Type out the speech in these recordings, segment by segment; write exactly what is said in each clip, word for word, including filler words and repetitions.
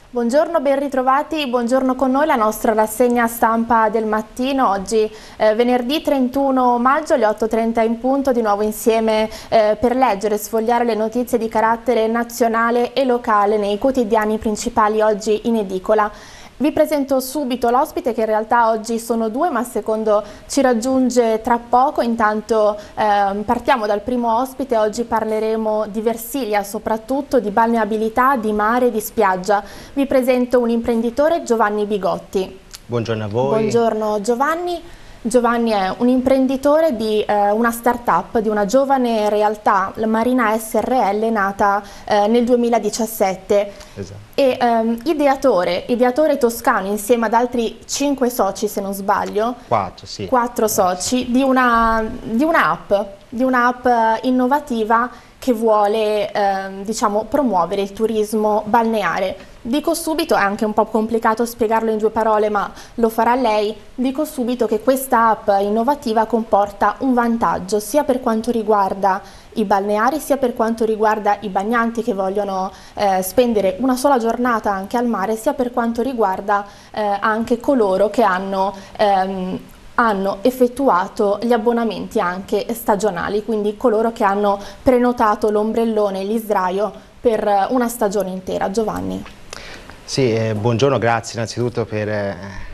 Buongiorno, ben ritrovati, buongiorno con noi, la nostra rassegna stampa del mattino, oggi eh, venerdì trentuno maggio alle otto e trenta in punto, di nuovo insieme eh, per leggere e sfogliare le notizie di carattere nazionale e locale nei quotidiani principali oggi in edicola. Vi presento subito l'ospite, che in realtà oggi sono due, ma secondo ci raggiunge tra poco. Intanto eh, partiamo dal primo ospite. Oggi parleremo di Versilia, soprattutto di balneabilità, di mare, di spiaggia. Vi presento un imprenditore, Giovanni Bigotti. Buongiorno a voi. Buongiorno Giovanni. Giovanni è un imprenditore di eh, una start-up, di una giovane realtà, la Marina S R L, nata eh, nel duemiladiciassette. Esatto. E ehm, ideatore, ideatore toscano insieme ad altri cinque soci, se non sbaglio. Quattro, sì. Quattro soci di una, di un'app, di un'app innovativa che vuole ehm, diciamo, promuovere il turismo balneare. Dico subito, è anche un po' complicato spiegarlo in due parole, ma lo farà lei. Dico subito che questa app innovativa comporta un vantaggio sia per quanto riguarda i balneari, sia per quanto riguarda i bagnanti che vogliono eh, spendere una sola giornata anche al mare, sia per quanto riguarda eh, anche coloro che hanno ehm, hanno effettuato gli abbonamenti anche stagionali, quindi coloro che hanno prenotato l'ombrellone e l'isdraio per una stagione intera. Giovanni. Sì, eh, buongiorno, grazie innanzitutto per eh,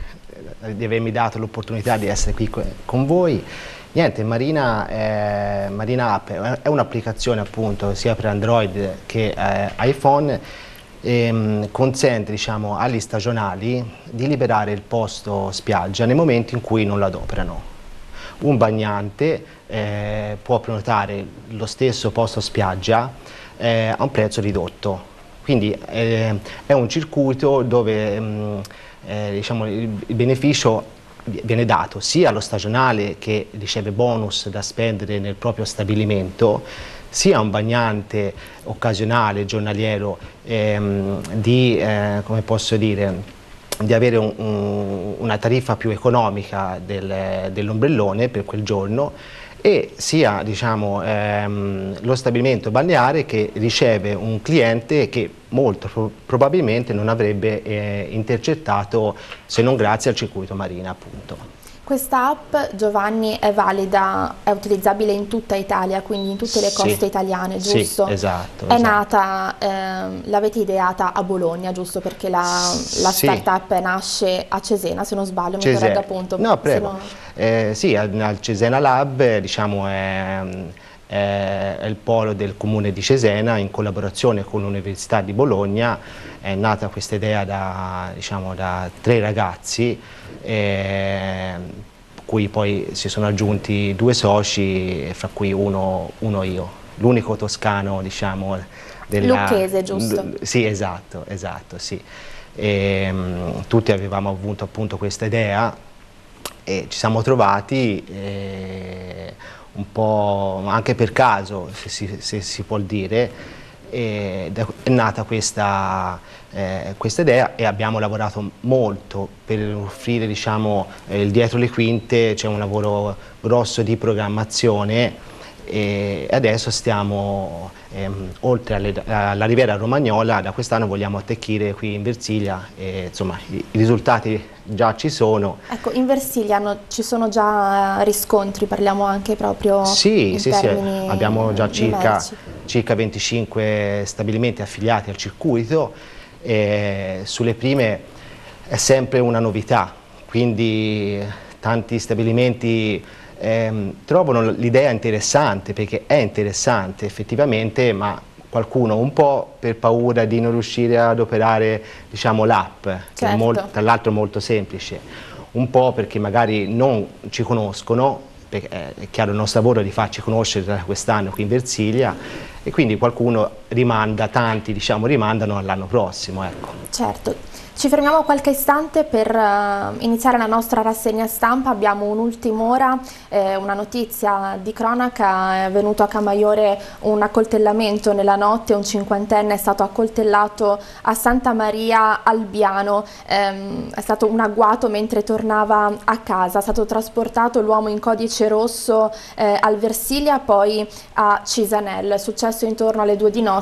di avermi dato l'opportunità di essere qui con voi. Niente, Marina, eh, Marina App è un'applicazione appunto sia per Android che eh, iPhone. E, consente, diciamo, agli stagionali di liberare il posto spiaggia nei momenti in cui non lo adoperano. Un bagnante eh, può prenotare lo stesso posto spiaggia eh, a un prezzo ridotto, quindi eh, è un circuito dove mh, eh, diciamo, il, il beneficio viene dato sia allo stagionale, che riceve bonus da spendere nel proprio stabilimento, sia un bagnante occasionale, giornaliero, ehm, di, eh, come posso dire, di avere un, un, una tariffa più economica del, dell'ombrellone per quel giorno, e sia, diciamo, ehm, lo stabilimento balneare che riceve un cliente che molto pro probabilmente non avrebbe eh, intercettato se non grazie al circuito Marina, appunto. Questa app, Giovanni, è valida, è utilizzabile in tutta Italia, quindi in tutte le coste sì, italiane, giusto? Sì, esatto. È esatto. nata, eh, l'avete ideata a Bologna, giusto? Perché la, la sì. start-up nasce a Cesena, se non sbaglio, Cesena. mi corregga appunto. No, prego. Non... Eh, sì, al, al Cesena Lab, diciamo, è, è, è il polo del comune di Cesena, in collaborazione con l'Università di Bologna. È nata questa idea da, diciamo, da tre ragazzi, eh, cui poi si sono aggiunti due soci, fra cui uno, uno io, l'unico toscano, diciamo, della... Lucchese, giusto? Sì, esatto, esatto, sì. E, um, tutti avevamo avuto appunto questa idea e ci siamo trovati eh, un po' anche per caso, se si, se si può dire, e è nata questa, eh, questa idea, e abbiamo lavorato molto per offrire, diciamo, eh, dietro le quinte. C'è un lavoro grosso di programmazione, e adesso stiamo, ehm, oltre alle, alla Riviera Romagnola, da quest'anno vogliamo attecchire qui in Versilia, e insomma i, i risultati già ci sono. Ecco, in Versilia no, ci sono già riscontri, parliamo anche proprio sì, in sì, termini sì, abbiamo già circa, numerici. circa venticinque stabilimenti affiliati al circuito, e sulle prime è sempre una novità, quindi tanti stabilimenti ehm, trovano l'idea interessante, perché è interessante effettivamente, ma qualcuno un po' per paura di non riuscire ad operare, diciamo, l'app, certo, che è molto, tra l'altro molto semplice, un po' perché magari non ci conoscono, perché è chiaro il nostro lavoro è di farci conoscere da quest'anno qui in Versilia, e quindi qualcuno rimanda, tanti diciamo rimandano all'anno prossimo, ecco. Certo. Ci fermiamo qualche istante per uh, iniziare la nostra rassegna stampa. Abbiamo un'ultima eh, una notizia di cronaca. È venuto a Camaiore un accoltellamento nella notte, un cinquantenne è stato accoltellato a Santa Maria Albiano, ehm, è stato un agguato mentre tornava a casa, è stato trasportato l'uomo in codice rosso eh, al Versilia, poi a Cisanel. È successo intorno alle due di notte.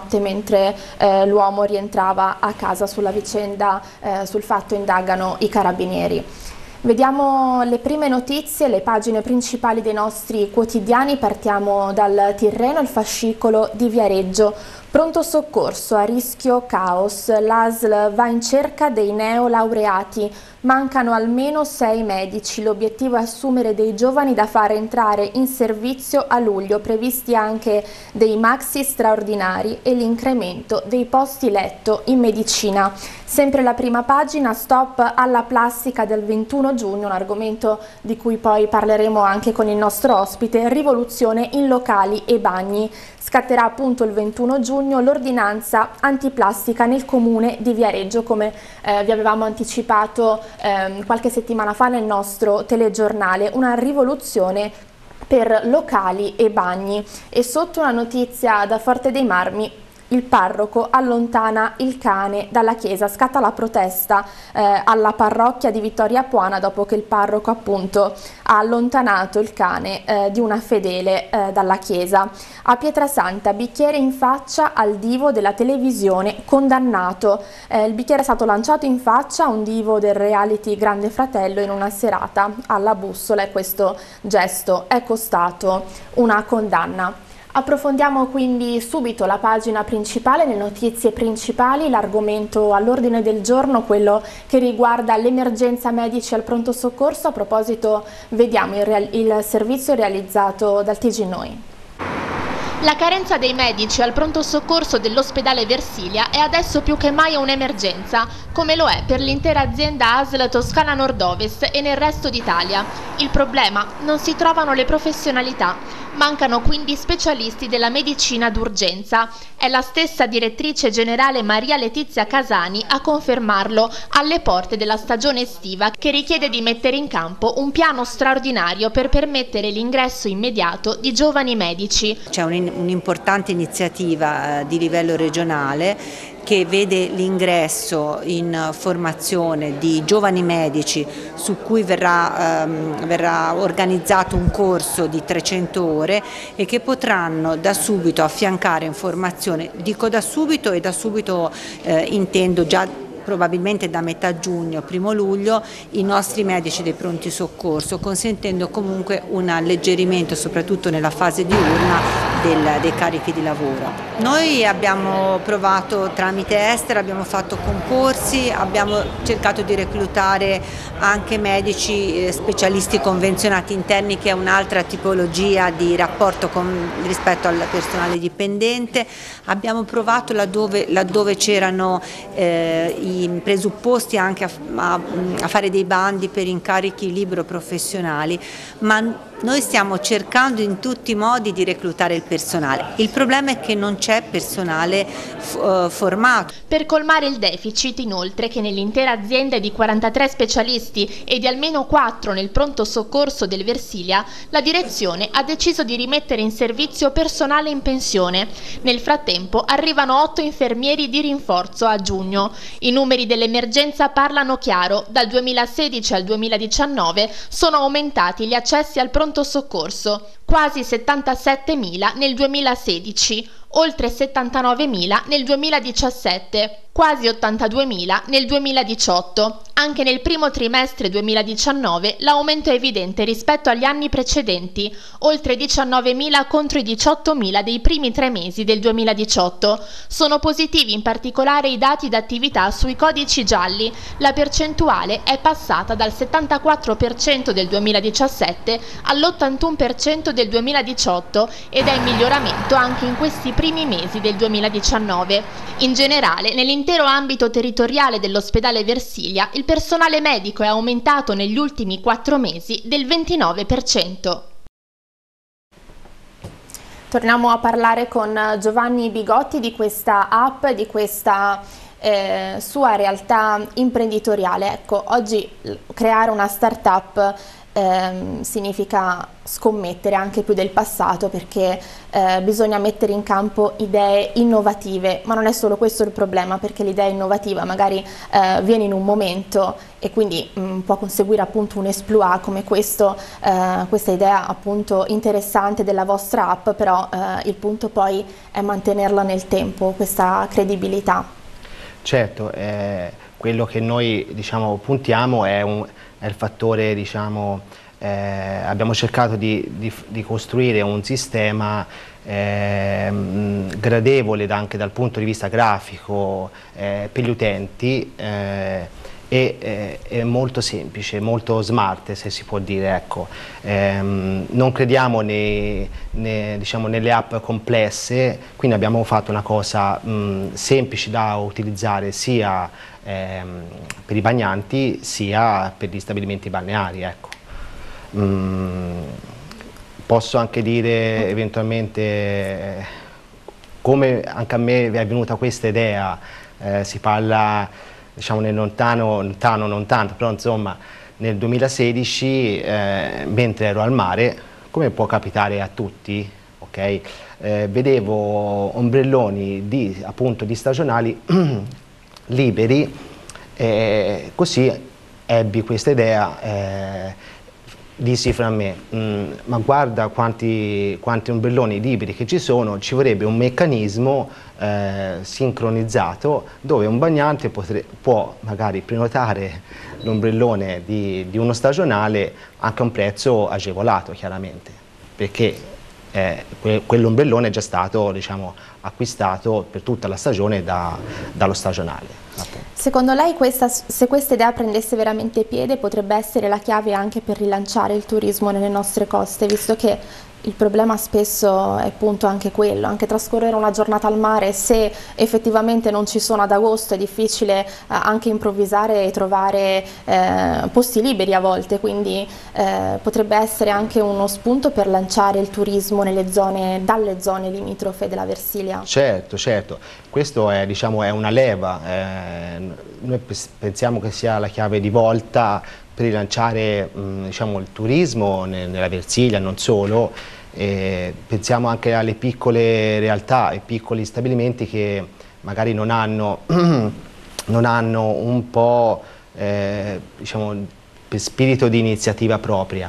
notte mentre eh, l'uomo rientrava a casa. Sulla vicenda, eh, sul fatto indagano i carabinieri. Vediamo le prime notizie, le pagine principali dei nostri quotidiani. Partiamo dal Tirreno, il fascicolo di Viareggio. Pronto soccorso, a rischio caos. L'A S L va in cerca dei neolaureati. Mancano almeno sei medici. L'obiettivo è assumere dei giovani da fare entrare in servizio a luglio. Previsti anche dei maxi straordinari e l'incremento dei posti letto in medicina. Sempre la prima pagina, stop alla plastica del ventuno giugno, un argomento di cui poi parleremo anche con il nostro ospite. Rivoluzione in locali e bagni. Scatterà appunto il ventuno giugno l'ordinanza antiplastica nel comune di Viareggio, come eh, vi avevamo anticipato eh, qualche settimana fa nel nostro telegiornale. Una rivoluzione per locali e bagni. E sotto una notizia da Forte dei Marmi, il parroco allontana il cane dalla chiesa. Scatta la protesta eh, alla parrocchia di Vittoria Puana dopo che il parroco appunto ha allontanato il cane eh, di una fedele eh, dalla chiesa. A Pietrasanta, bicchiere in faccia al divo della televisione condannato. Eh, il bicchiere è stato lanciato in faccia a un divo del reality Grande Fratello in una serata alla Bussola e questo gesto è costato una condanna. Approfondiamo quindi subito la pagina principale, le notizie principali, l'argomento all'ordine del giorno, quello che riguarda l'emergenza medici al pronto soccorso. A proposito, vediamo il, il servizio realizzato dal T G Noi. La carenza dei medici al pronto soccorso dell'ospedale Versilia è adesso più che mai un'emergenza, come lo è per l'intera azienda A S L Toscana Nord-Ovest e nel resto d'Italia. Il problema: non si trovano le professionalità. Mancano quindi specialisti della medicina d'urgenza. È la stessa direttrice generale Maria Letizia Casani a confermarlo alle porte della stagione estiva, che richiede di mettere in campo un piano straordinario per permettere l'ingresso immediato di giovani medici. C'è un'importante iniziativa eh, di livello regionale che vede l'ingresso in formazione di giovani medici, su cui verrà, ehm, verrà organizzato un corso di trecento ore e che potranno da subito affiancare in formazione, dico da subito e da subito eh, intendo già probabilmente da metà giugno, primo luglio, i nostri medici dei pronti soccorso, consentendo comunque un alleggerimento soprattutto nella fase diurna del, dei carichi di lavoro. Noi abbiamo provato tramite Esther, abbiamo fatto concorsi, abbiamo cercato di reclutare anche medici eh, specialisti convenzionati interni, che è un'altra tipologia di rapporto con, rispetto al personale dipendente. Abbiamo provato laddove, laddove c'erano eh, i presupposti anche a, a, a fare dei bandi per incarichi libero professionali, ma noi stiamo cercando in tutti i modi di reclutare il personale. Il problema è che non c'è personale uh, formato. Per colmare il deficit, inoltre, che nell'intera azienda è di quarantatré specialisti e di almeno quattro nel pronto soccorso del Versilia, la direzione ha deciso di rimettere in servizio personale in pensione. Nel frattempo arrivano otto infermieri di rinforzo a giugno. I numeri dell'emergenza parlano chiaro: dal duemilasedici al duemiladiciannove sono aumentati gli accessi al pronto soccorso, quasi settantasettemila nel duemilasedici, oltre settantanovemila nel duemiladiciassette, quasi ottantaduemila nel duemiladiciotto. Anche nel primo trimestre duemiladiciannove l'aumento è evidente rispetto agli anni precedenti, oltre diciannovemila contro i diciottomila dei primi tre mesi del duemiladiciotto. Sono positivi in particolare i dati d'attività sui codici gialli. La percentuale è passata dal settantaquattro per cento del duemiladiciassette all'ottantuno per cento del duemiladiciotto ed è in miglioramento anche in questi primi mesi del duemiladiciannove. In generale, nell'intero ambito territoriale dell'ospedale Versilia, il personale medico è aumentato negli ultimi quattro mesi del ventinove per cento. Torniamo a parlare con Giovanni Bigotti di questa app, di questa eh, sua realtà imprenditoriale. Ecco, oggi creare una startup ehm, significa scommettere anche più del passato, perché eh, bisogna mettere in campo idee innovative, ma non è solo questo il problema, perché l'idea innovativa magari eh, viene in un momento e quindi mh, può conseguire appunto un exploit come questo, eh, questa idea appunto interessante della vostra app, però eh, il punto poi è mantenerla nel tempo, questa credibilità. Certo, eh, quello che noi diciamo puntiamo è, un, è il fattore, diciamo, Eh, abbiamo cercato di, di, di costruire un sistema eh, gradevole anche dal punto di vista grafico eh, per gli utenti eh, e eh, è molto semplice, molto smart, se si può dire. Ecco. Eh, non crediamo nei, nei, diciamo, nelle app complesse, quindi abbiamo fatto una cosa mh, semplice da utilizzare sia ehm, per i bagnanti sia per gli stabilimenti balneari. Ecco. Mm, posso anche dire eventualmente eh, come anche a me è venuta questa idea, eh, si parla diciamo nel lontano, lontano non tanto, però insomma nel duemilasedici eh, mentre ero al mare, come può capitare a tutti, okay, eh, vedevo ombrelloni di, appunto, di stagionali liberi e così ebbi questa idea. Eh, Dissi fra me, ma guarda quanti, quanti ombrelloni liberi che ci sono, ci vorrebbe un meccanismo eh, sincronizzato dove un bagnante potre, può magari prenotare l'ombrellone di, di uno stagionale anche a un prezzo agevolato, chiaramente, perché eh, que, quell'ombrellone è già stato, diciamo, acquistato per tutta la stagione da, dallo stagionale. Secondo lei questa, se questa idea prendesse veramente piede, potrebbe essere la chiave anche per rilanciare il turismo nelle nostre coste, visto che il problema spesso è appunto anche quello, anche trascorrere una giornata al mare, se effettivamente non ci sono ad agosto è difficile eh, anche improvvisare e trovare eh, posti liberi a volte, quindi eh, potrebbe essere anche uno spunto per lanciare il turismo nelle zone, dalle zone limitrofe della Versilia. Certo, certo, questo è, diciamo, è una leva, eh, noi pensiamo che sia la chiave di volta per rilanciare mh, diciamo, il turismo nella Versilia, non solo. E pensiamo anche alle piccole realtà, ai piccoli stabilimenti che magari non hanno, non hanno un po' eh, diciamo, per spirito di iniziativa propria,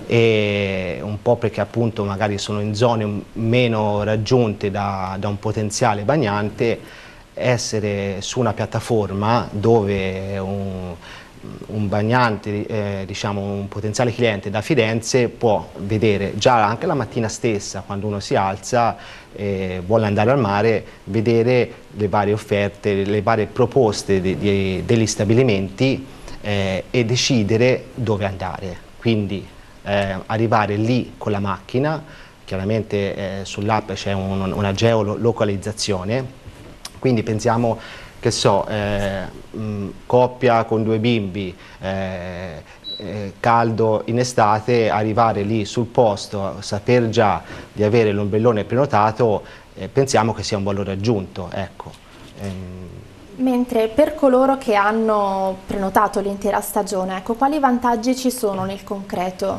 e un po' perché appunto magari sono in zone meno raggiunte da, da un potenziale bagnante. Essere su una piattaforma dove un un bagnante, eh, diciamo un potenziale cliente da Firenze può vedere già anche la mattina stessa, quando uno si alza e eh, vuole andare al mare, vedere le varie offerte, le varie proposte di, di, degli stabilimenti eh, e decidere dove andare. Quindi eh, arrivare lì con la macchina, chiaramente eh, sull'app c'è un, una geolocalizzazione, quindi pensiamo che so, eh, mh, coppia con due bimbi, eh, eh, caldo in estate, arrivare lì sul posto, saper già di avere l'ombrellone prenotato, eh, pensiamo che sia un valore aggiunto. Ecco. Ehm. Mentre per coloro che hanno prenotato l'intera stagione, ecco, quali vantaggi ci sono nel concreto?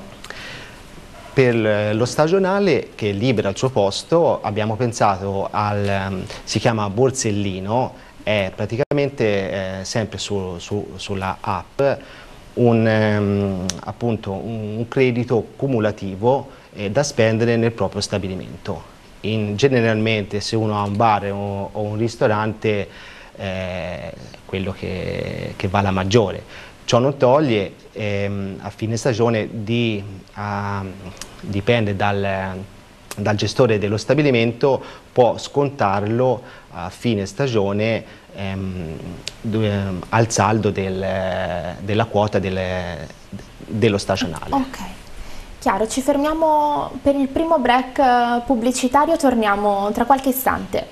Per lo stagionale che libera il suo posto abbiamo pensato al, si chiama Borsellino, è praticamente eh, sempre su, su, sulla app un, ehm, appunto un credito cumulativo eh, da spendere nel proprio stabilimento. In, generalmente se uno ha un bar o, o un ristorante eh, quello che, che va la maggiore. Ciò non toglie ehm, a fine stagione di, a, dipende dal, dal gestore dello stabilimento, può scontarlo a fine stagione ehm, al saldo del, della quota del, dello stagionale. Ok, chiaro, ci fermiamo per il primo break pubblicitario, torniamo tra qualche istante.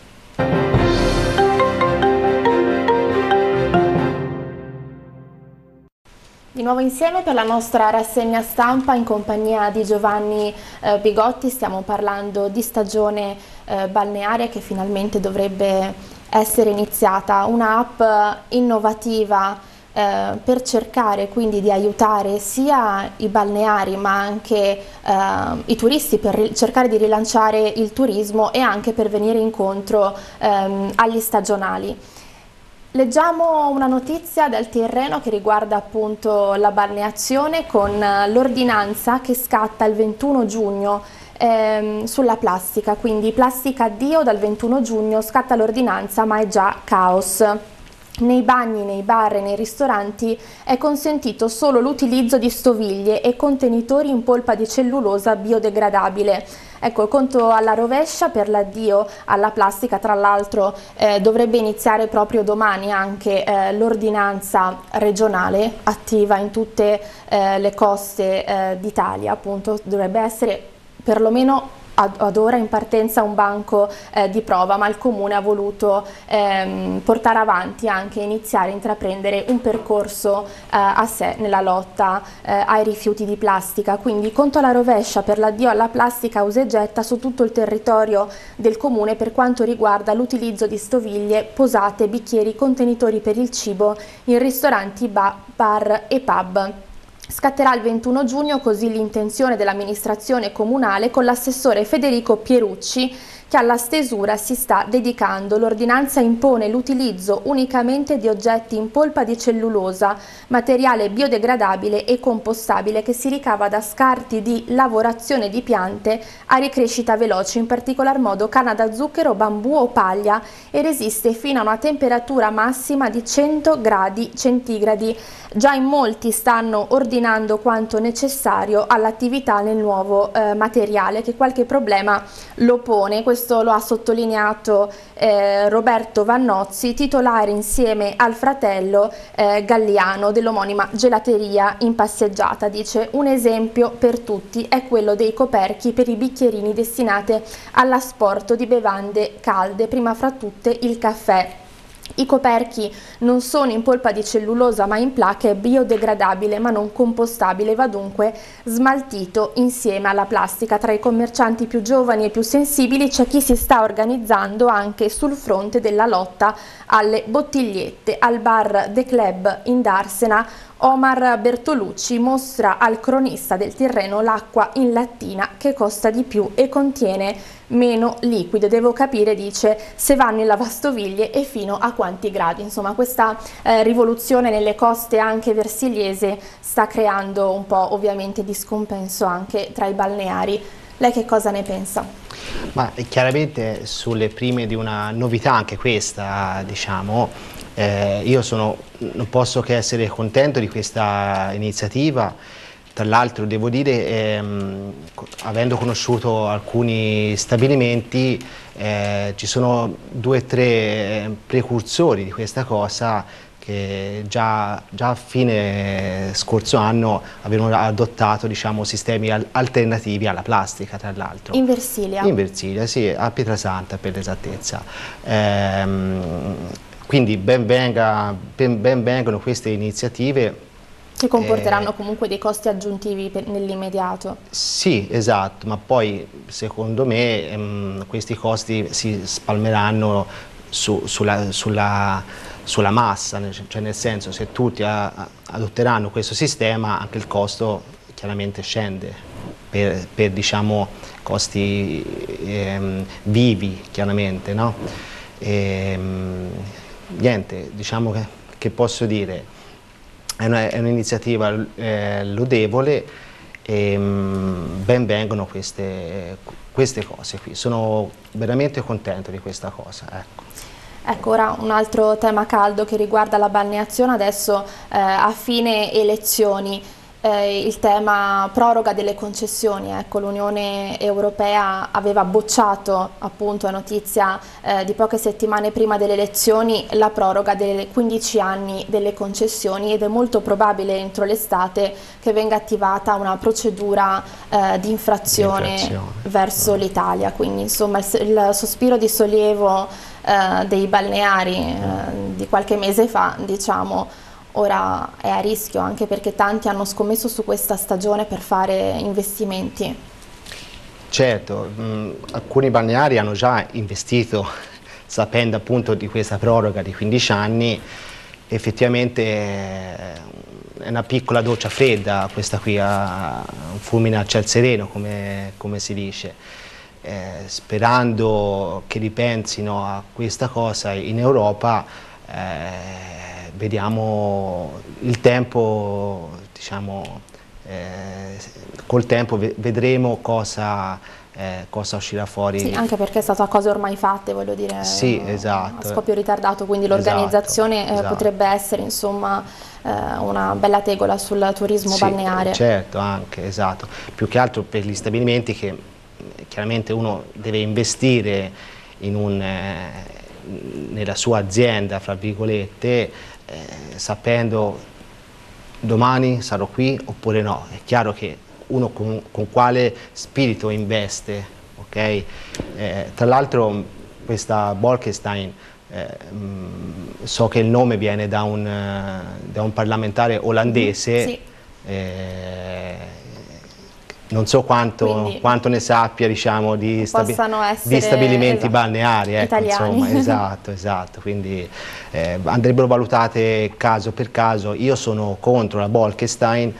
Di nuovo insieme per la nostra rassegna stampa in compagnia di Giovanni eh, Bigotti. Stiamo parlando di stagione eh, balneare che finalmente dovrebbe essere iniziata, un'app innovativa eh, per cercare quindi di aiutare sia i balneari ma anche eh, i turisti, per cercare di rilanciare il turismo e anche per venire incontro ehm, agli stagionali. Leggiamo una notizia del Tirreno che riguarda appunto la balneazione, con l'ordinanza che scatta il ventuno giugno ehm, sulla plastica, quindi plastica addio. Dal ventuno giugno scatta l'ordinanza, ma è già caos. Nei bagni, nei bar e nei ristoranti è consentito solo l'utilizzo di stoviglie e contenitori in polpa di cellulosa biodegradabile. Ecco, il conto alla rovescia per l'addio alla plastica. Tra l'altro eh, dovrebbe iniziare proprio domani anche eh, l'ordinanza regionale attiva in tutte eh, le coste eh, d'Italia. Appunto dovrebbe essere perlomeno ad ora in partenza un banco eh, di prova, ma il Comune ha voluto ehm, portare avanti, anche iniziare a intraprendere un percorso eh, a sé nella lotta eh, ai rifiuti di plastica. Quindi conto alla rovescia per l'addio alla plastica usa e getta su tutto il territorio del Comune per quanto riguarda l'utilizzo di stoviglie, posate, bicchieri, contenitori per il cibo in ristoranti, ba bar e pub. Scatterà il ventuno giugno così l'intenzione dell'amministrazione comunale con l'assessore Federico Pierucci, che alla stesura si sta dedicando. L'ordinanza impone l'utilizzo unicamente di oggetti in polpa di cellulosa, materiale biodegradabile e compostabile che si ricava da scarti di lavorazione di piante a ricrescita veloce, in particolar modo canna da zucchero, bambù o paglia, e resiste fino a una temperatura massima di cento gradi centigradi. Già in molti stanno ordinando quanto necessario all'attività nel nuovo eh, materiale, che qualche problema lo pone. Questo lo ha sottolineato eh, Roberto Vannozzi, titolare insieme al fratello eh, Galliano dell'omonima gelateria in passeggiata. Dice: un esempio per tutti è quello dei coperchi per i bicchierini destinati all'asporto di bevande calde, prima fra tutte il caffè. I coperchi non sono in polpa di cellulosa ma in placca, è biodegradabile ma non compostabile, va dunque smaltito insieme alla plastica. Tra i commercianti più giovani e più sensibili c'è chi si sta organizzando anche sul fronte della lotta alle bottigliette. Al bar The Club in Darsena Omar Bertolucci mostra al cronista del Tirreno l'acqua in lattina che costa di più e contiene meno liquido. Devo capire, dice, se vanno in lavastoviglie e fino a quanti gradi. Insomma, questa eh, rivoluzione nelle coste anche versigliese sta creando un po' ovviamente di scompenso anche tra i balneari. Lei che cosa ne pensa? Ma chiaramente sulle prime di una novità anche questa, diciamo, eh, io sono, non posso che essere contento di questa iniziativa. Tra l'altro devo dire, ehm, avendo conosciuto alcuni stabilimenti, eh, ci sono due o tre precursori di questa cosa che già, già a fine scorso anno avevano adottato, diciamo, sistemi al alternativi alla plastica, tra l'altro. In Versilia? In Versilia, sì, a Pietrasanta per l'esattezza. Ehm, quindi ben, venga, ben, ben vengano queste iniziative. Che comporteranno eh, comunque dei costi aggiuntivi nell'immediato. Sì, esatto, ma poi secondo me ehm, questi costi si spalmeranno su, sulla, sulla, sulla massa, cioè nel senso, se tutti a, a, adotteranno questo sistema anche il costo chiaramente scende per, per diciamo, costi ehm, vivi, chiaramente, no? E, niente, diciamo che, che posso dire. È un'iniziativa eh, lodevole e mh, ben vengono queste, queste cose qui. Sono veramente contento di questa cosa. Ecco. Ecco, ora un altro tema caldo che riguarda la balneazione, adesso eh, a fine elezioni. Eh, il tema proroga delle concessioni. Ecco, l'Unione Europea aveva bocciato, appunto, a notizia eh, di poche settimane prima delle elezioni, la proroga dei quindici anni delle concessioni, ed è molto probabile entro l'estate che venga attivata una procedura eh, di infrazione, infrazione. verso l'Italia. Quindi insomma il, il sospiro di sollievo eh, dei balneari eh, di qualche mese fa, diciamo, ora è a rischio, anche perché tanti hanno scommesso su questa stagione per fare investimenti. Certo, mh, alcuni balneari hanno già investito sapendo appunto di questa proroga di quindici anni effettivamente è una piccola doccia fredda questa qui, a un fulmine a ciel sereno, come, come si dice, eh, sperando che ripensino a questa cosa in Europa. eh, vediamo il tempo, diciamo, eh, col tempo vedremo cosa Eh, cosa uscirà fuori. Sì, anche perché è stato a cose ormai fatte, voglio dire, sì, esatto. a scoppio ritardato, quindi l'organizzazione esatto, esatto. eh, potrebbe essere insomma eh, una bella tegola sul turismo sì, balneare. Certo, anche, esatto. Più che altro per gli stabilimenti che chiaramente uno deve investire in un, eh, nella sua azienda, fra virgolette, eh, sapendo domani sarò qui oppure no. È chiaro che uno con, con quale spirito investe, ok? Eh, tra l'altro questa Bolkestein, eh, mh, so che il nome viene da un, uh, da un parlamentare olandese, sì. eh, non so quanto, Quindi, quanto ne sappia, diciamo, di, stabi essere, di stabilimenti esatto, balneari, ecco, italiani. insomma, esatto, esatto, quindi eh, andrebbero valutate caso per caso. Io sono contro la Bolkestein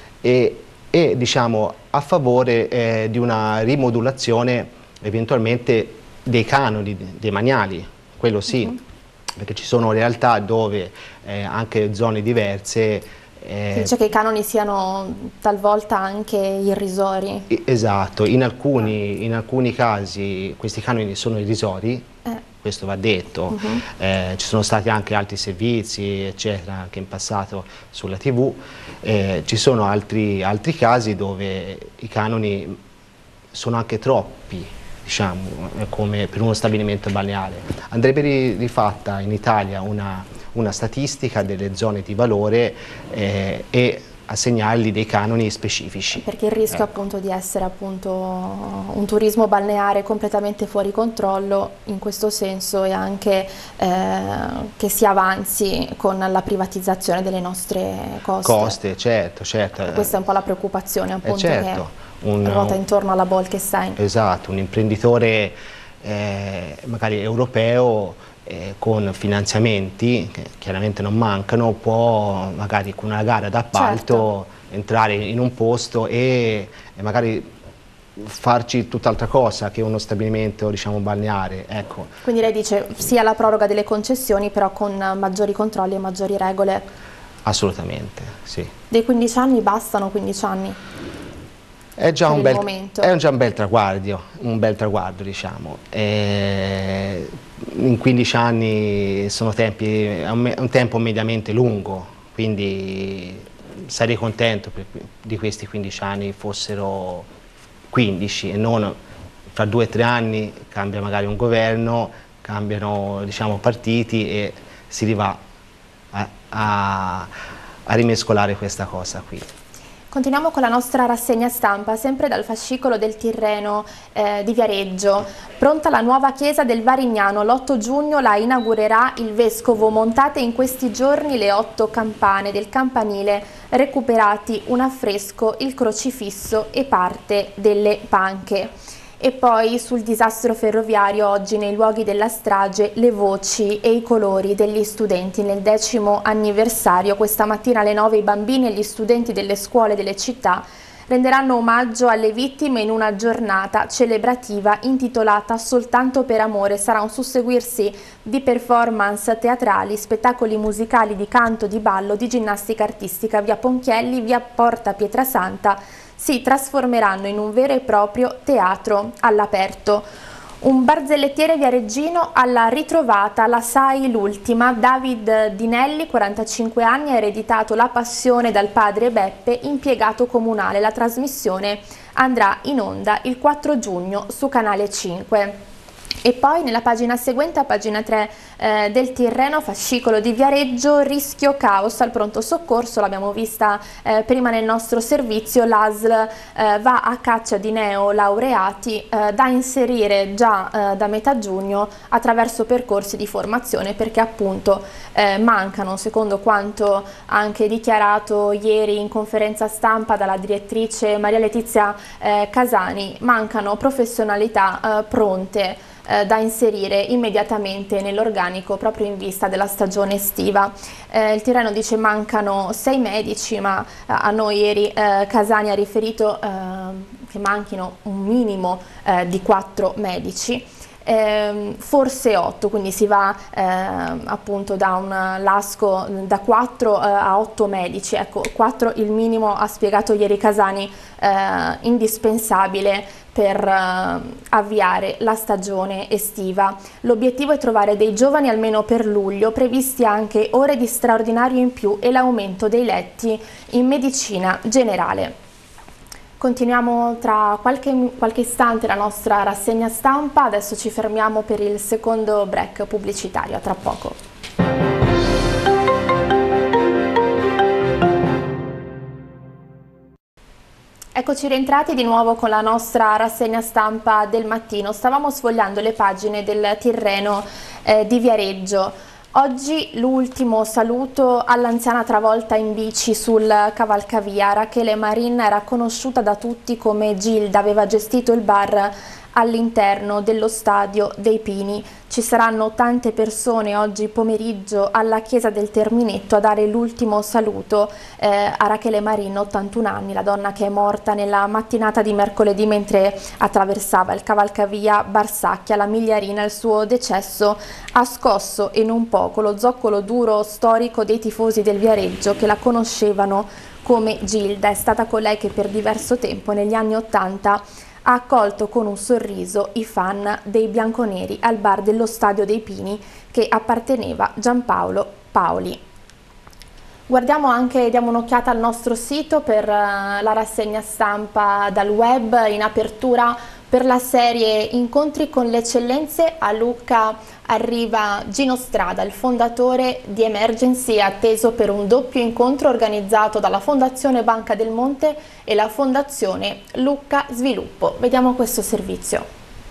e e diciamo a favore eh, di una rimodulazione eventualmente dei canoni demaniali, quello sì, uh-huh. perché ci sono realtà dove eh, anche zone diverse eh, si dice che i canoni siano talvolta anche irrisori. Esatto, in alcuni, in alcuni casi questi canoni sono irrisori, eh. questo va detto, uh-huh. eh, ci sono stati anche altri servizi eccetera anche in passato sulla tivù, eh, ci sono altri, altri casi dove i canoni sono anche troppi, diciamo, come per uno stabilimento balneare. Andrebbe rifatta in Italia una, una statistica delle zone di valore eh, e assegnargli dei canoni specifici. Perché il rischio, ecco, appunto di essere appunto un turismo balneare completamente fuori controllo in questo senso è anche eh, che si avanzi con la privatizzazione delle nostre coste. Coste, certo, certo. Questa è un po' la preoccupazione appunto eh certo, che un, ruota intorno alla Bolkestein. Esatto, un imprenditore eh, magari europeo Eh, con finanziamenti che chiaramente non mancano, può magari con una gara d'appalto certo. entrare in un posto e, e magari farci tutt'altra cosa che uno stabilimento, diciamo, balneare. Ecco. Quindi lei dice sia la proroga delle concessioni però con maggiori controlli e maggiori regole? Assolutamente, sì. Dei quindici anni bastano quindici anni? È già, un bel, è già un bel traguardo, un bel traguardo diciamo. E in quindici anni sono tempi, è un, un tempo mediamente lungo, quindi sarei contento per, di questi quindici anni fossero quindici e non fra due o tre anni cambia magari un governo, cambiano, diciamo, partiti e si arriva a, a, a rimescolare questa cosa qui. Continuiamo con la nostra rassegna stampa, sempre dal fascicolo del Tirreno eh, di Viareggio. Pronta la nuova chiesa del Varignano, l'otto giugno la inaugurerà il Vescovo. Montate in questi giorni le otto campane del campanile, recuperati un affresco, il crocifisso e parte delle panche. E poi sul disastro ferroviario, oggi nei luoghi della strage le voci e i colori degli studenti. Nel decimo anniversario, questa mattina alle nove i bambini e gli studenti delle scuole delle città renderanno omaggio alle vittime in una giornata celebrativa intitolata Soltanto per amore. Sarà un susseguirsi di performance teatrali, spettacoli musicali, di canto, di ballo, di ginnastica artistica. Via Ponchielli, via Porta Pietrasanta si trasformeranno in un vero e proprio teatro all'aperto. Un barzellettiere viareggino alla ritrovata, la sai l'ultima. David Dinelli, quarantacinque anni, ha ereditato la passione dal padre Beppe, impiegato comunale. La trasmissione andrà in onda il quattro giugno su Canale cinque. E poi nella pagina seguente, a pagina tre eh, del Tirreno, fascicolo di Viareggio, rischio caos al pronto soccorso. L'abbiamo vista eh, prima nel nostro servizio. L'A S L eh, va a caccia di neolaureati eh, da inserire già eh, da metà giugno attraverso percorsi di formazione, perché appunto eh, mancano, secondo quanto anche dichiarato ieri in conferenza stampa dalla direttrice Maria Letizia eh, Casani, mancano professionalità eh, pronte eh, da inserire immediatamente nell'organico proprio in vista della stagione estiva. Eh, il Tirreno dice mancano sei medici, ma eh, a noi ieri eh, Casani ha riferito eh, che manchino un minimo eh, di quattro medici. Eh, forse otto, quindi si va eh, appunto da un lasco da quattro eh, a otto medici. Ecco, quattro il minimo, ha spiegato ieri Casani, eh, indispensabile per eh, avviare la stagione estiva. L'obiettivo è trovare dei giovani almeno per luglio, previsti anche ore di straordinario in più e l'aumento dei letti in medicina generale. Continuiamo tra qualche, qualche istante la nostra rassegna stampa, adesso ci fermiamo per il secondo break pubblicitario, a tra poco. Eccoci rientrati di nuovo con la nostra rassegna stampa del mattino. Stavamo sfogliando le pagine del Tirreno eh, di Viareggio. Oggi l'ultimo saluto all'anziana travolta in bici sul cavalcavia. Rachele Marin era conosciuta da tutti come Gilda, aveva gestito il bar all'interno dello stadio dei Pini. Ci saranno tante persone oggi pomeriggio alla chiesa del Terminetto a dare l'ultimo saluto eh, a Rachele Marin, ottantuno anni, la donna che è morta nella mattinata di mercoledì mentre attraversava il cavalcavia Barsacchia. La Migliarina, il suo decesso ha scosso e non poco lo zoccolo duro storico dei tifosi del Viareggio che la conoscevano come Gilda. È stata colei che per diverso tempo negli anni ottanta ha accolto con un sorriso i fan dei bianconeri al bar dello Stadio dei Pini che apparteneva Giampaolo Paoli. Guardiamo anche, diamo un'occhiata al nostro sito per uh, la rassegna stampa dal web. In apertura per la serie Incontri con le eccellenze a Lucca arriva Gino Strada, il fondatore di Emergency, atteso per un doppio incontro organizzato dalla Fondazione Banca del Monte e la Fondazione Lucca Sviluppo. Vediamo questo servizio.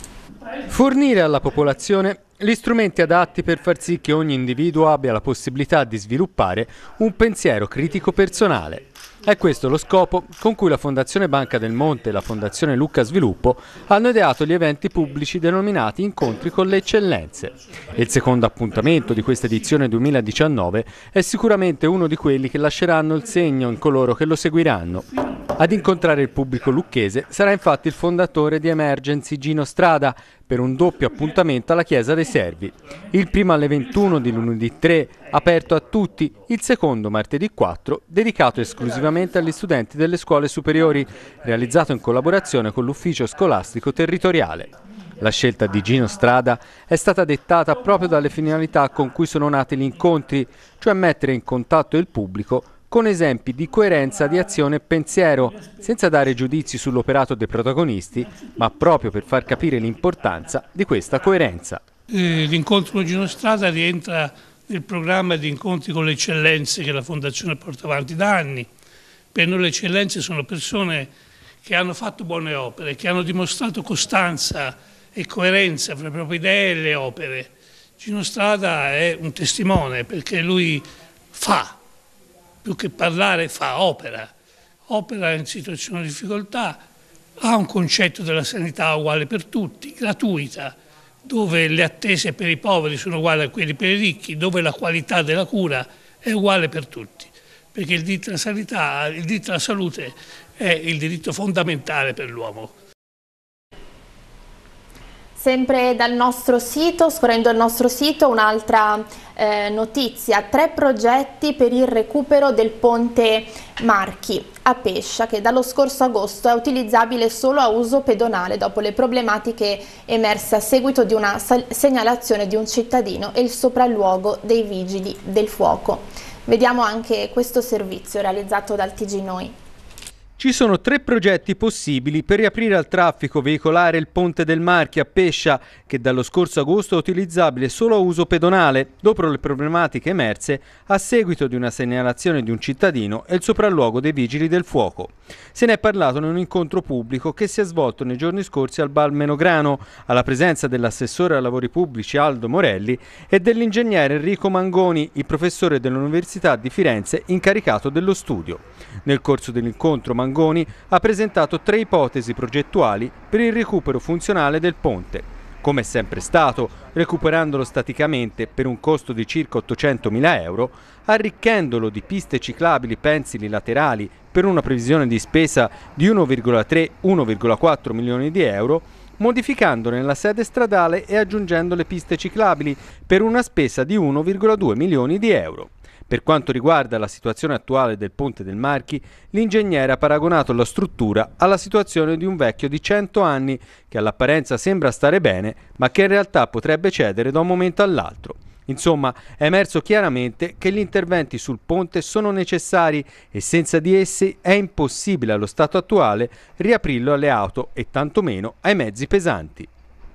Fornire alla popolazione gli strumenti adatti per far sì che ogni individuo abbia la possibilità di sviluppare un pensiero critico personale. È questo lo scopo con cui la Fondazione Banca del Monte e la Fondazione Lucca Sviluppo hanno ideato gli eventi pubblici denominati Incontri con le eccellenze. Il secondo appuntamento di questa edizione duemiladiciannove è sicuramente uno di quelli che lasceranno il segno in coloro che lo seguiranno. Ad incontrare il pubblico lucchese sarà infatti il fondatore di Emergency, Gino Strada, per un doppio appuntamento alla Chiesa dei Servi. Il primo alle ventuno di lunedì tre, aperto a tutti, il secondo martedì quattro, dedicato esclusivamente agli studenti delle scuole superiori, realizzato in collaborazione con l'ufficio scolastico territoriale. La scelta di Gino Strada è stata dettata proprio dalle finalità con cui sono nati gli incontri, cioè mettere in contatto il pubblico con esempi di coerenza di azione e pensiero, senza dare giudizi sull'operato dei protagonisti, ma proprio per far capire l'importanza di questa coerenza. Eh, l'incontro con Gino Strada rientra nel programma di incontri con le eccellenze che la Fondazione porta avanti da anni. Per noi le eccellenze sono persone che hanno fatto buone opere, che hanno dimostrato costanza e coerenza fra le proprie idee e le opere. Gino Strada è un testimone perché lui fa, più che parlare fa, opera, opera in situazioni di difficoltà, ha un concetto della sanità uguale per tutti, gratuita, dove le attese per i poveri sono uguali a quelle per i ricchi, dove la qualità della cura è uguale per tutti, perché il diritto alla sanità, il diritto alla salute è il diritto fondamentale per l'uomo. Sempre dal nostro sito, scorrendo il nostro sito, un'altra eh, notizia, tre progetti per il recupero del ponte Marchi a Pescia, che dallo scorso agosto è utilizzabile solo a uso pedonale dopo le problematiche emerse a seguito di una segnalazione di un cittadino e il sopralluogo dei vigili del fuoco. Vediamo anche questo servizio realizzato dal T G Noi. Ci sono tre progetti possibili per riaprire al traffico veicolare il ponte del Marchi a Pescia, che dallo scorso agosto è utilizzabile solo a uso pedonale, dopo le problematiche emerse a seguito di una segnalazione di un cittadino e il sopralluogo dei vigili del fuoco. Se ne è parlato in un incontro pubblico che si è svolto nei giorni scorsi al Bar Menograno, alla presenza dell'assessore ai lavori pubblici Aldo Morelli e dell'ingegnere Enrico Mangoni, il professore dell'Università di Firenze incaricato dello studio. Nel corso dell'incontro Mangoni ha presentato tre ipotesi progettuali per il recupero funzionale del ponte. come è sempre stato, recuperandolo staticamente per un costo di circa ottocentomila euro, arricchendolo di piste ciclabili pensili laterali per una previsione di spesa di uno virgola tre uno virgola quattro milioni di euro, modificandone la sede stradale e aggiungendo le piste ciclabili per una spesa di uno virgola due milioni di euro. Per quanto riguarda la situazione attuale del Ponte del Marchi, l'ingegnere ha paragonato la struttura alla situazione di un vecchio di cento anni che all'apparenza sembra stare bene, ma che in realtà potrebbe cedere da un momento all'altro. Insomma, è emerso chiaramente che gli interventi sul ponte sono necessari e senza di essi è impossibile allo stato attuale riaprirlo alle auto e tantomeno ai mezzi pesanti.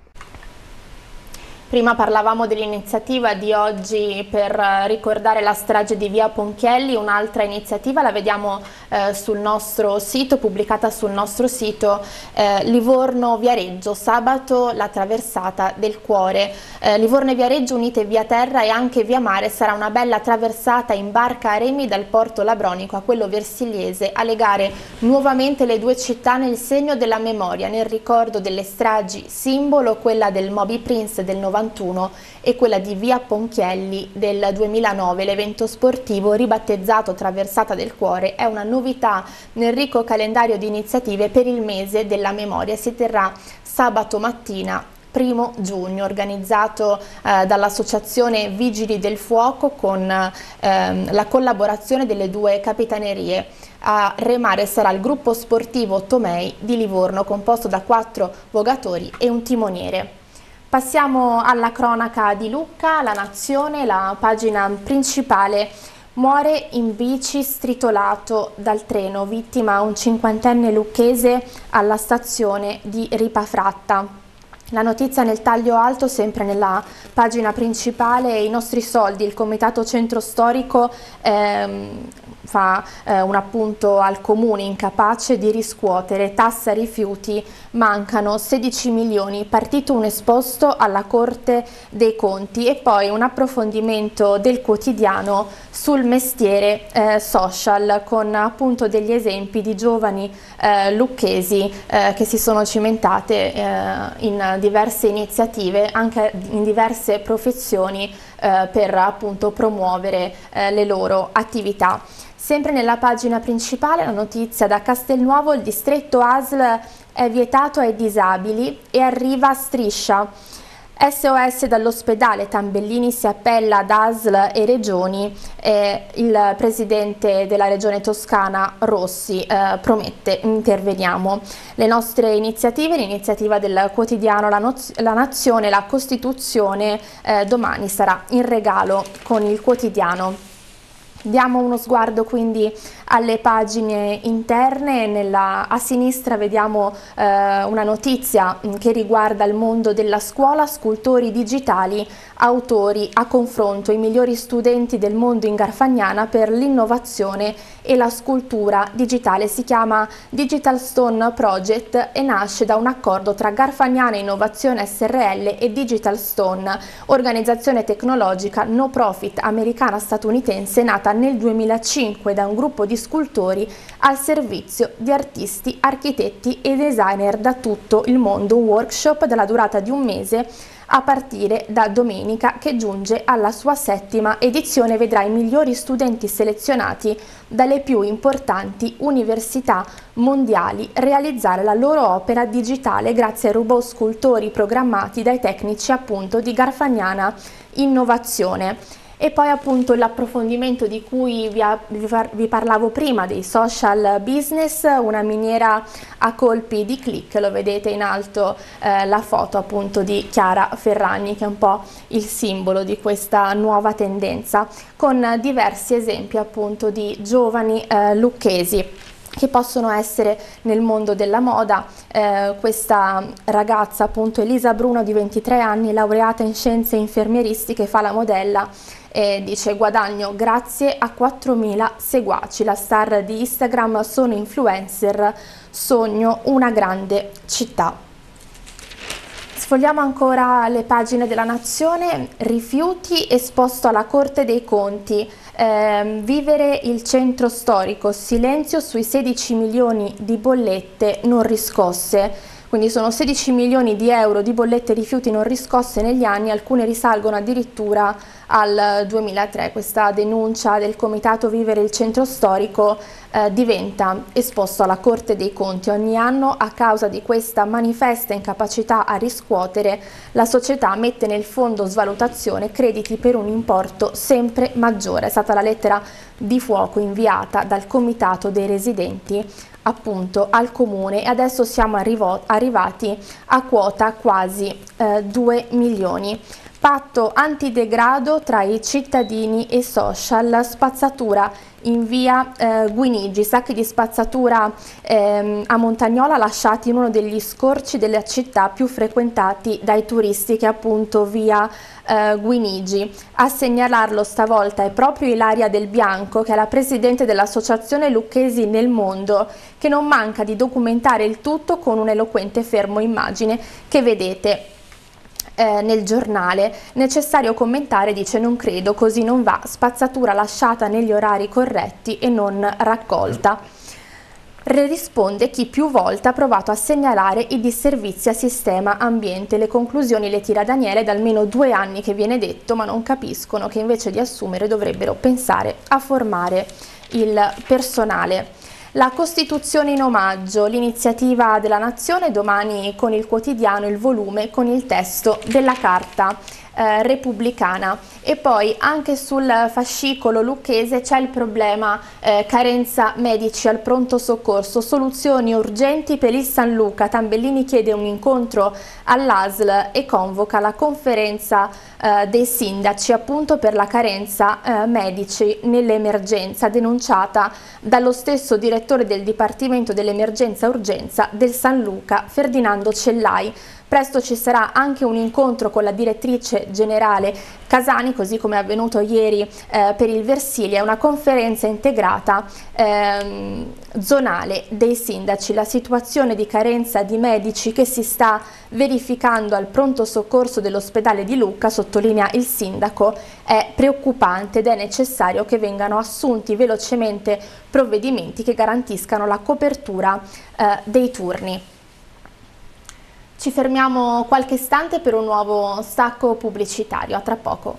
Prima parlavamo dell'iniziativa di oggi per ricordare la strage di via Ponchielli, un'altra iniziativa la vediamo eh, sul nostro sito, pubblicata sul nostro sito, eh, Livorno-Viareggio, sabato la traversata del cuore. Eh, Livorno e Viareggio unite via terra e anche via mare, sarà una bella traversata in barca a remi dal porto labronico a quello versigliese a legare nuovamente le due città nel segno della memoria, nel ricordo delle stragi simbolo, quella del Moby Prince del novantuno e quella di via Ponchielli del duemilanove. L'evento sportivo ribattezzato Traversata del Cuore è una novità nel ricco calendario di iniziative per il mese della memoria. Si terrà sabato mattina primo giugno, organizzato eh, dall'Associazione Vigili del Fuoco con eh, la collaborazione delle due capitanerie. A remare sarà il gruppo sportivo Tomei di Livorno, composto da quattro vogatori e un timoniere. Passiamo alla cronaca di Lucca, La Nazione, la pagina principale. Muore in bici stritolato dal treno, vittima un cinquantenne lucchese alla stazione di Ripafratta. La notizia nel taglio alto, sempre nella pagina principale, i nostri soldi, il Comitato Centro Storico ehm, fa eh, un appunto al comune incapace di riscuotere tassa rifiuti, mancano sedici milioni, partito un esposto alla Corte dei Conti e poi un approfondimento del quotidiano sul mestiere eh, social con appunto degli esempi di giovani eh, lucchesi eh, che si sono cimentate eh, in diverse iniziative, anche in diverse professioni eh, per appunto promuovere eh, le loro attività. Sempre nella pagina principale la notizia da Castelnuovo, il distretto A S L è vietato ai disabili e arriva Striscia. S O S dall'ospedale, Tambellini si appella ad A S L e regioni, eh, il presidente della regione toscana Rossi eh, promette interveniamo. Le nostre iniziative, l'iniziativa del quotidiano La, Noz- La Nazione, la Costituzione eh, domani sarà in regalo con il quotidiano. Diamo uno sguardo quindi alle pagine interne. Nella, a sinistra vediamo eh, una notizia che riguarda il mondo della scuola, scultori digitali, autori a confronto, i migliori studenti del mondo in Garfagnana per l'innovazione e la scultura digitale. Si chiama Digital Stone Project e nasce da un accordo tra Garfagnana Innovazione S R L e Digital Stone, organizzazione tecnologica no profit americana-statunitense nata nel duemilacinque da un gruppo di scultori al servizio di artisti, architetti e designer da tutto il mondo. Un workshop della durata di un mese a partire da domenica, che giunge alla sua settima edizione, vedrà i migliori studenti selezionati dalle più importanti università mondiali realizzare la loro opera digitale grazie ai robot scultori programmati dai tecnici appunto di Garfagnana Innovazione. E poi appunto l'approfondimento di cui vi, vi parlavo prima, dei social business, una miniera a colpi di click, lo vedete in alto eh, la foto appunto di Chiara Ferragni, che è un po' il simbolo di questa nuova tendenza, con diversi esempi appunto di giovani eh, lucchesi che possono essere nel mondo della moda. Eh, questa ragazza appunto Elisa Bruno di ventitré anni, laureata in scienze infermieristiche, fa la modella e dice: guadagno grazie a quattromila seguaci, la star di Instagram, sono influencer, sogno una grande città. Sfogliamo ancora le pagine della Nazione. Rifiuti esposto alla Corte dei Conti, eh, vivere il centro storico, silenzio sui sedici milioni di bollette non riscosse. quindi sono sedici milioni di euro di bollette rifiuti non riscosse negli anni, alcune risalgono addirittura al duemilatré. Questa denuncia del Comitato Vivere il Centro Storico eh, diventa esposto alla Corte dei Conti. Ogni anno, a causa di questa manifesta incapacità a riscuotere, la società mette nel fondo svalutazione crediti per un importo sempre maggiore. È stata la lettera di fuoco inviata dal Comitato dei Residenti appunto al Comune, e adesso siamo arrivati a quota quasi eh, due milioni. Patto antidegrado tra i cittadini e social, spazzatura in via eh, Guinigi, sacchi di spazzatura eh, a Montagnola lasciati in uno degli scorci della città più frequentati dai turisti, che è appunto via eh, Guinigi. A segnalarlo stavolta è proprio Ilaria Del Bianco, che è la presidente dell'associazione Lucchesi nel Mondo, che non manca di documentare il tutto con un eloquente fermo immagine che vedete Eh, nel giornale. Necessario commentare, dice, non credo, così non va, spazzatura lasciata negli orari corretti e non raccolta. Risponde chi più volte ha provato a segnalare i disservizi a sistema ambiente. Le conclusioni le tira Daniele, da almeno due anni che viene detto, ma non capiscono che invece di assumere dovrebbero pensare a formare il personale. La Costituzione in omaggio, l'iniziativa della Nazione, domani con il quotidiano Il Volume con il testo della Carta eh, repubblicana. E poi anche sul fascicolo lucchese c'è il problema eh, carenza medici al pronto soccorso, soluzioni urgenti per il San Luca. Tambellini chiede un incontro all'A S L e convoca la conferenza eh, dei sindaci appunto per la carenza eh, medici nell'emergenza, denunciata dallo stesso direttore del Dipartimento dell'Emergenza Urgenza del San Luca, Ferdinando Cellai. Presto ci sarà anche un incontro con la direttrice generale Casani, così come è avvenuto ieri eh, per il Versilia, una conferenza integrata ehm, zonale dei sindaci. La situazione di carenza di medici che si sta verificando al pronto soccorso dell'ospedale di Lucca, sottolinea il sindaco, è preoccupante ed è necessario che vengano assunti velocemente provvedimenti che garantiscano la copertura eh, dei turni. Ci fermiamo qualche istante per un nuovo stacco pubblicitario, a tra poco.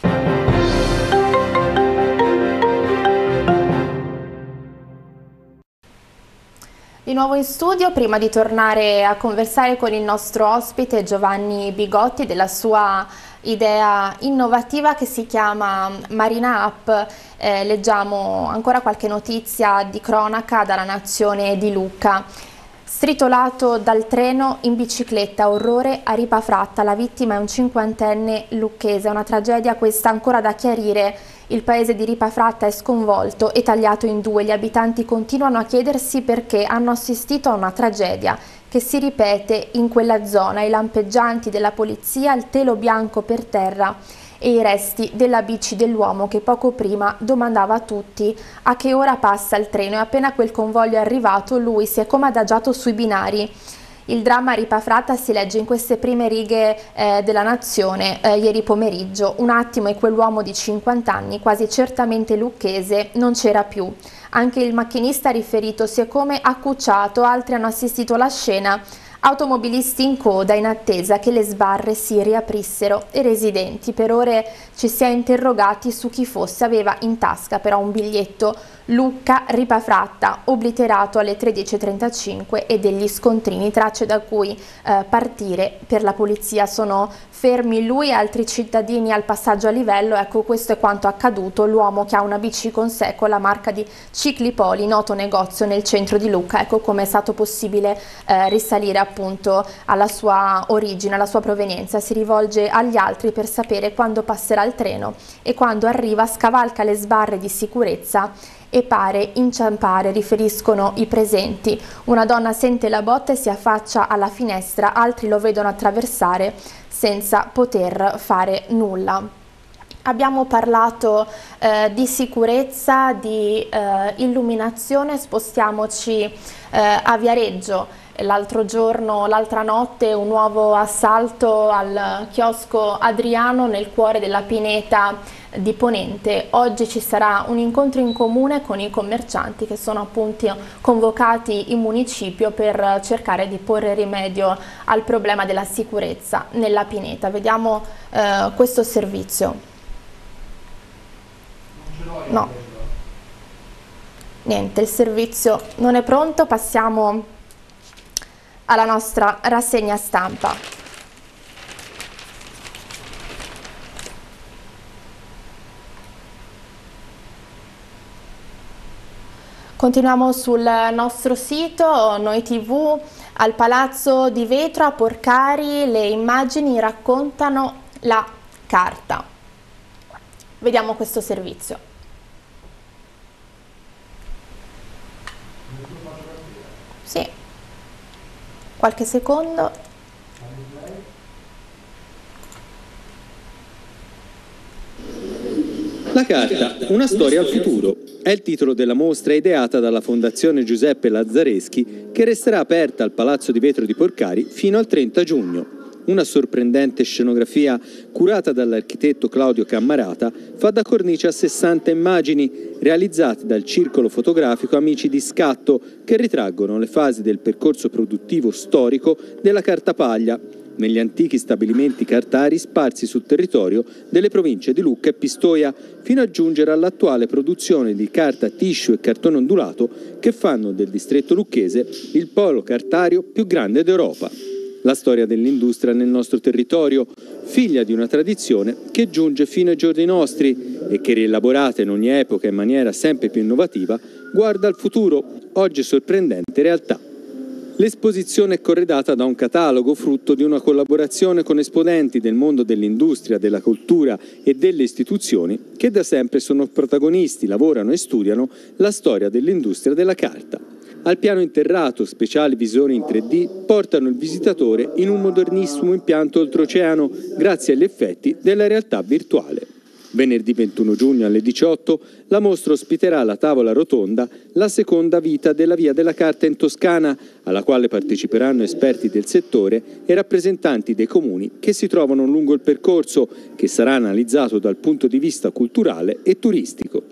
Di nuovo in studio, prima di tornare a conversare con il nostro ospite Giovanni Bigotti della sua idea innovativa che si chiama Marina App, eh, leggiamo ancora qualche notizia di cronaca dalla Nazione di Lucca. Stritolato dal treno in bicicletta, orrore a Ripa Fratta, la vittima è un cinquantenne lucchese, una tragedia questa ancora da chiarire. Il paese di Ripa Fratta è sconvolto e tagliato in due, gli abitanti continuano a chiedersi perché hanno assistito a una tragedia che si ripete in quella zona, i lampeggianti della polizia, il telo bianco per terra e i resti della bici dell'uomo che poco prima domandava a tutti a che ora passa il treno, e appena quel convoglio è arrivato lui si è come adagiato sui binari. Il dramma a Ripa Fratta si legge in queste prime righe eh, della Nazione eh, ieri pomeriggio. Un attimo e quell'uomo di cinquanta anni, quasi certamente lucchese, non c'era più. Anche il macchinista riferito si è come accucciato, altri hanno assistito alla scena. Automobilisti in coda in attesa che le sbarre si riaprissero e residenti. Per ore ci si è interrogati su chi fosse, aveva in tasca però un biglietto Lucca Ripa Fratta obliterato alle tredici e trentacinque e degli scontrini, tracce da cui eh, partire per la polizia. Sono fermi lui e altri cittadini al passaggio a livello. Ecco, questo è quanto accaduto. L'uomo che ha una bici con sé con la marca di Ciclipoli, noto negozio nel centro di Lucca. Ecco come è stato possibile eh, risalire appunto alla sua origine, alla sua provenienza. Si rivolge agli altri per sapere quando passerà il treno e quando arriva scavalca le sbarre di sicurezza e pare inciampare, riferiscono i presenti. Una donna sente la botta e si affaccia alla finestra, altri lo vedono attraversare senza poter fare nulla. Abbiamo parlato eh, di sicurezza, di eh, illuminazione, spostiamoci eh, a Viareggio. L'altro giorno, l'altra notte, un nuovo assalto al chiosco Adriano nel cuore della pineta di Ponente. Oggi ci sarà un incontro in comune con i commercianti che sono appunto convocati in municipio per cercare di porre rimedio al problema della sicurezza nella pineta. Vediamo eh, questo servizio. No, niente, il servizio non è pronto, passiamo alla nostra rassegna stampa. Continuiamo sul nostro sito Noi tivù. Al Palazzo di Vetro a Porcari le immagini raccontano la carta. Vediamo questo servizio. Sì, qualche secondo. La carta, una storia al futuro, è il titolo della mostra ideata dalla Fondazione Giuseppe Lazzareschi che resterà aperta al Palazzo di Vetro di Porcari fino al trenta giugno. Una sorprendente scenografia curata dall'architetto Claudio Cammarata fa da cornice a sessanta immagini realizzate dal circolo fotografico Amici di Scatto che ritraggono le fasi del percorso produttivo storico della cartapaglia negli antichi stabilimenti cartari sparsi sul territorio delle province di Lucca e Pistoia, fino a giungere all'attuale produzione di carta tissue e cartone ondulato che fanno del distretto lucchese il polo cartario più grande d'Europa. La storia dell'industria nel nostro territorio, figlia di una tradizione che giunge fino ai giorni nostri e che, rielaborata in ogni epoca in maniera sempre più innovativa, guarda al futuro, oggi sorprendente realtà. L'esposizione è corredata da un catalogo frutto di una collaborazione con esponenti del mondo dell'industria, della cultura e delle istituzioni che da sempre sono protagonisti, lavorano e studiano la storia dell'industria della carta. Al piano interrato, speciali visori in tre D portano il visitatore in un modernissimo impianto oltreoceano grazie agli effetti della realtà virtuale. Venerdì ventuno giugno alle diciotto la mostra ospiterà alla tavola rotonda la seconda vita della Via della Carta in Toscana, alla quale parteciperanno esperti del settore e rappresentanti dei comuni che si trovano lungo il percorso, che sarà analizzato dal punto di vista culturale e turistico.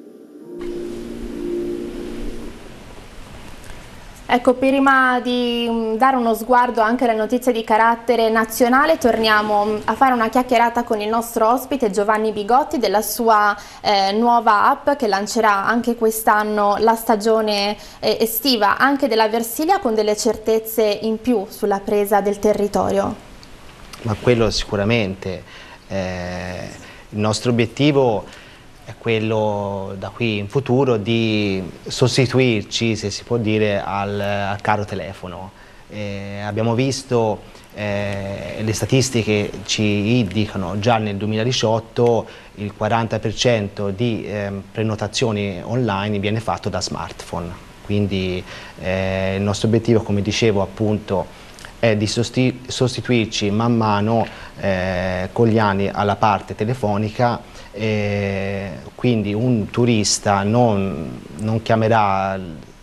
Ecco, prima di dare uno sguardo anche alle notizie di carattere nazionale, torniamo a fare una chiacchierata con il nostro ospite Giovanni Bigotti della sua eh, nuova app che lancerà anche quest'anno la stagione eh, estiva anche della Versilia, con delle certezze in più sulla presa del territorio. Ma quello sicuramente. Eh, il nostro obiettivo è quello da qui in futuro di sostituirci, se si può dire, al, al caro telefono. Eh, abbiamo visto, eh, le statistiche ci indicano già nel duemiladiciotto il quaranta per cento di eh, prenotazioni online viene fatto da smartphone, quindi eh, il nostro obiettivo, come dicevo appunto, è di sostituirci man mano eh, con gli anni alla parte telefonica. Eh, quindi un turista non, non chiamerà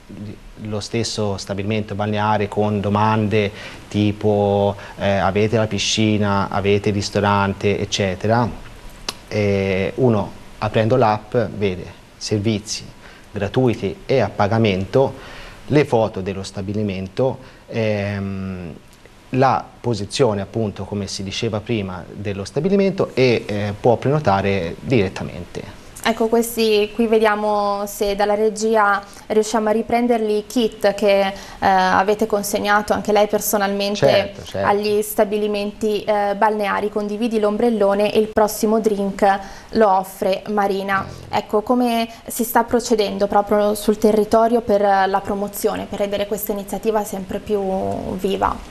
lo stesso stabilimento balneare con domande tipo eh, avete la piscina, avete il ristorante, eccetera. Eh, uno, aprendo l'app, vede servizi gratuiti e a pagamento, le foto dello stabilimento, ehm, la posizione, appunto, come si diceva prima, dello stabilimento, e eh, può prenotare direttamente. Ecco, questi qui vediamo se dalla regia riusciamo a riprenderli, i kit che eh, avete consegnato anche lei personalmente, certo, certo, agli stabilimenti eh, balneari. Condividi l'ombrellone e il prossimo drink lo offre Marina. Ecco, come si sta procedendo proprio sul territorio per la promozione, per rendere questa iniziativa sempre più viva?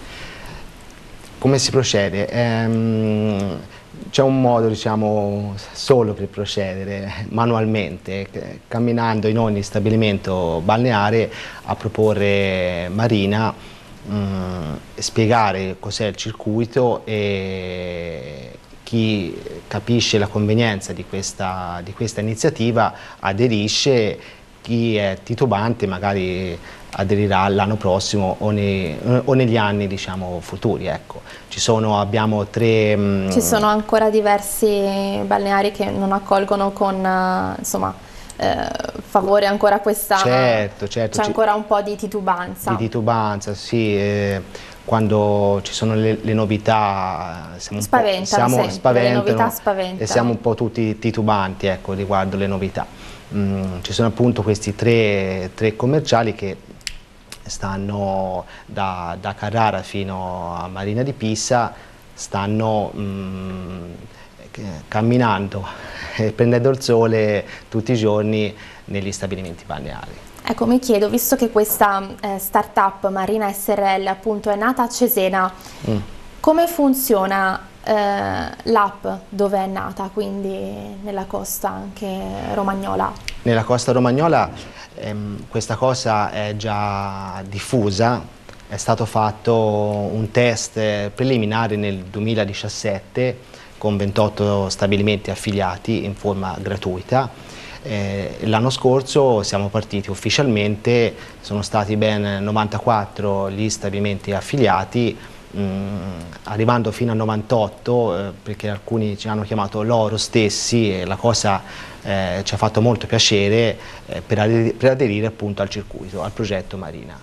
Come si procede? Ehm, c'è un modo, diciamo, solo per procedere manualmente, camminando in ogni stabilimento balneare a proporre Marina, mh, spiegare cos'è il circuito e chi capisce la convenienza di questa, di questa iniziativa aderisce, chi è titubante magari aderirà l'anno prossimo o, ne, o negli anni, diciamo, futuri. Ecco. Ci sono, abbiamo tre... Mh, Ci sono ancora diversi balneari che non accolgono con uh, insomma, eh, favore ancora questa... Certo, certo. C'è ancora un po' di titubanza. Di titubanza, sì. Eh, quando ci sono le, le novità siamo spaventano, un po', siamo, sempre, spaventano, le novità spaventano. E siamo un po' tutti titubanti, ecco, riguardo le novità. Mm, ci sono appunto questi tre, tre commerciali che stanno da, da Carrara fino a Marina di Pisa, stanno mm, camminando e prendendo il sole tutti i giorni negli stabilimenti balneari. Ecco, mi chiedo, visto che questa eh, start-up Marina S R L appunto è nata a Cesena, mm. come funziona eh, l'app dove è nata, quindi nella costa anche romagnola? Nella costa romagnola ehm, questa cosa è già diffusa, è stato fatto un test preliminare nel duemiladiciassette con ventotto stabilimenti affiliati in forma gratuita. Eh, l'anno scorso siamo partiti ufficialmente, sono stati ben novantaquattro gli stabilimenti affiliati, mh, arrivando fino a novantotto, eh, perché alcuni ci hanno chiamato loro stessi e la cosa eh, ci ha fatto molto piacere eh, per, ader per aderire appunto al circuito, al progetto Marina.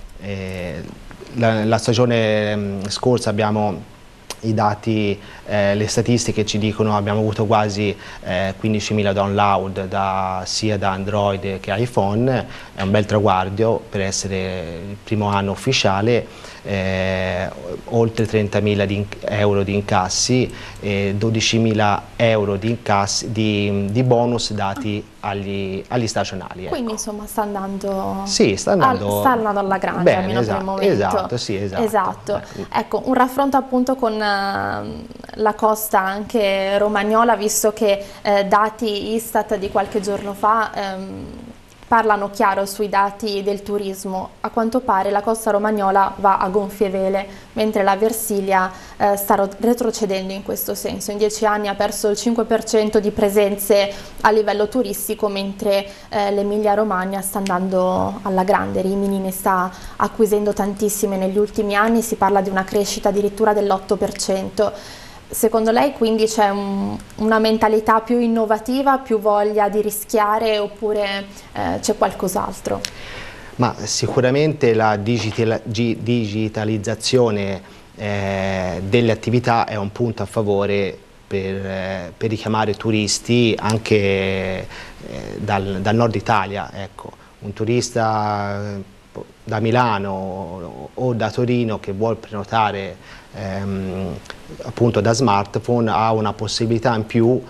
Eh, la, la stagione mh, scorsa abbiamo i dati, eh, le statistiche ci dicono che abbiamo avuto quasi eh, quindicimila download da, sia da Android che iPhone, è un bel traguardo per essere il primo anno ufficiale, eh, oltre trentamila di euro di incassi e dodicimila euro di, incassi, di, di bonus dati agli, agli stagionali. Ecco. Quindi insomma sta andando, sì, sta andando, al, sta andando alla grande, bene, almeno esatto, per il momento. Esatto, sì, esatto. esatto. Ecco, un raffronto appunto con uh, la costa anche romagnola, visto che eh, dati Istat di qualche giorno fa ehm, parlano chiaro sui dati del turismo. A quanto pare la costa romagnola va a gonfie vele, mentre la Versilia eh, sta retrocedendo in questo senso. In dieci anni ha perso il cinque per cento di presenze a livello turistico, mentre eh, l'Emilia Romagna sta andando alla grande. Rimini ne sta acquisendo tantissime negli ultimi anni, si parla di una crescita addirittura dell'otto per cento. Secondo lei quindi c'è un, una mentalità più innovativa, più voglia di rischiare, oppure eh, c'è qualcos'altro? Ma sicuramente la digital, digitalizzazione eh, delle attività è un punto a favore per, eh, per richiamare turisti anche eh, dal, dal nord Italia. Ecco. Un turista da Milano o da Torino che vuol prenotare ehm, appunto da smartphone ha una possibilità in più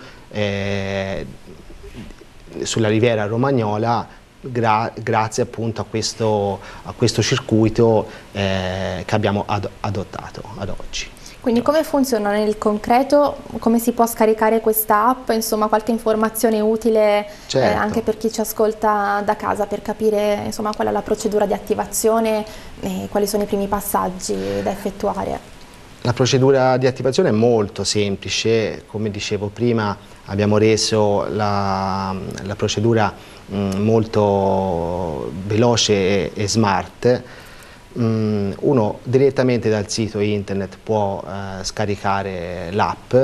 eh, sulla riviera romagnola gra grazie appunto a questo, a questo circuito eh, che abbiamo ad adottato ad oggi. Quindi come funziona nel concreto, come si può scaricare questa app, insomma qualche informazione utile certo. eh, anche per chi ci ascolta da casa per capire insomma qual è la procedura di attivazione e quali sono i primi passaggi da effettuare? La procedura di attivazione è molto semplice, come dicevo prima abbiamo reso la, la procedura mh, molto veloce e, e smart. Uno direttamente dal sito internet può eh, scaricare l'app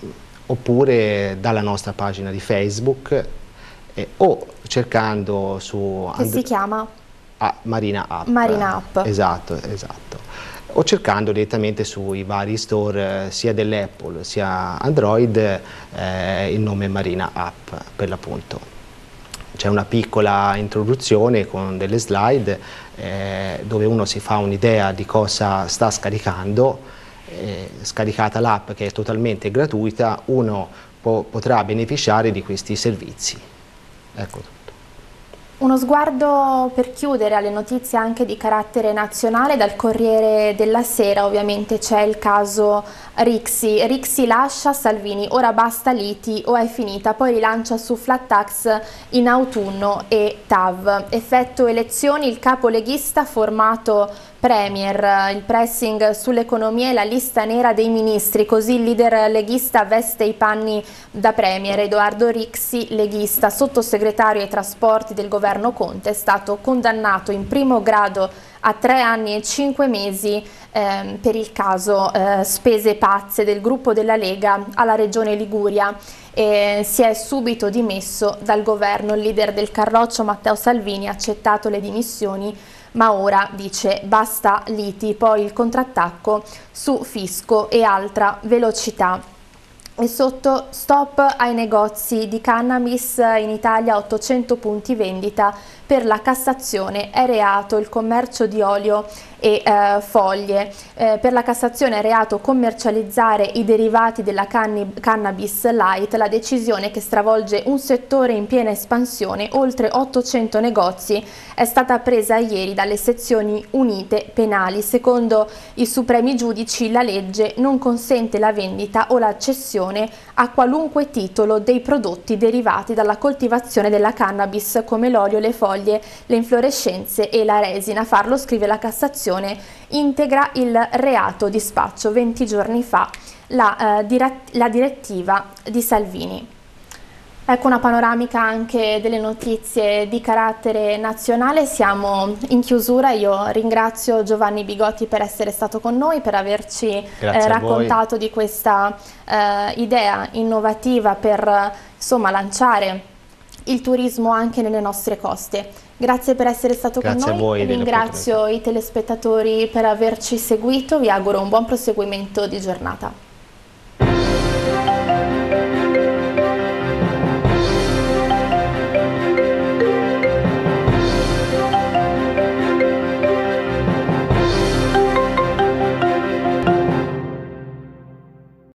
oppure dalla nostra pagina di Facebook eh, o cercando su che si chiama? Ah, Marina App. Marina App. Esatto, esatto. O cercando direttamente sui vari store eh, sia dell'Apple sia Android eh, il nome Marina App per l'appunto. C'è una piccola introduzione con delle slide eh, dove uno si fa un'idea di cosa sta scaricando. Eh, scaricata l'app, che è totalmente gratuita, uno po potrà beneficiare di questi servizi. Ecco tutto. Uno sguardo per chiudere alle notizie anche di carattere nazionale. Dal Corriere della Sera ovviamente c'è il caso Rixi. Rixi lascia Salvini, ora basta liti o è finita, poi rilancia su flat tax in autunno e T A V. Effetto elezioni, il capo leghista formato Premier, il pressing sull'economia e la lista nera dei ministri, così il leader leghista veste i panni da Premier. Edoardo Rixi, leghista, sottosegretario ai trasporti del governo Conte, è stato condannato in primo grado a tre anni e cinque mesi eh, per il caso eh, spese pazze del gruppo della Lega alla regione Liguria. E si è subito dimesso dal governo. Il leader del Carroccio, Matteo Salvini, ha accettato le dimissioni, ma ora dice basta liti, poi il contrattacco su fisco e altra velocità. E sotto stop ai negozi di cannabis in Italia, ottocento punti vendita per la Cassazione, è reato il commercio di olio e eh, foglie. Eh, per la Cassazione è reato commercializzare i derivati della cannabis light, la decisione che stravolge un settore in piena espansione, oltre ottocento negozi, è stata presa ieri dalle sezioni unite penali. Secondo i supremi giudici la legge non consente la vendita o la cessione a qualunque titolo dei prodotti derivati dalla coltivazione della cannabis come l'olio, le foglie, le inflorescenze e la resina. Farlo, scrive la Cassazione, integra il reato di spaccio. venti giorni fa la, eh, diret- la direttiva di Salvini. Ecco una panoramica anche delle notizie di carattere nazionale. Siamo in chiusura. Io ringrazio Giovanni Bigotti per essere stato con noi, per averci eh, raccontato di questa eh, idea innovativa per insomma lanciare il turismo anche nelle nostre coste. Grazie per essere stato Grazie con noi. A voi Ringrazio i telespettatori per averci seguito. Vi auguro un buon proseguimento di giornata.